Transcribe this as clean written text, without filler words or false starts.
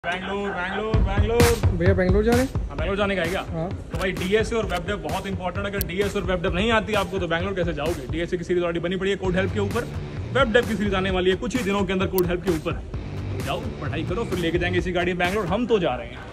बैंगलोर भैया बैंगलोर जा रहे हैं। हाँ, बैंगलोर जाने का है क्या? हाँ। तो भाई डीएसए और वेब डेव बहुत इंपॉर्टेंट। अगर डीएसए और वेब डेव नहीं आती आपको तो बैंगलोर कैसे जाओगे? डीएसए की सीरीज ऑलरेडी बनी पड़ी है कोड हेल्प के ऊपर, वेब डेव की सीरीज आने वाली है कुछ ही दिनों के अंदर कोड हेल्प के ऊपर। जाओ पढ़ाई करो, फिर लेके जाएंगे इसी गाड़ी में बैंगलोर। हम तो जा रहे हैं।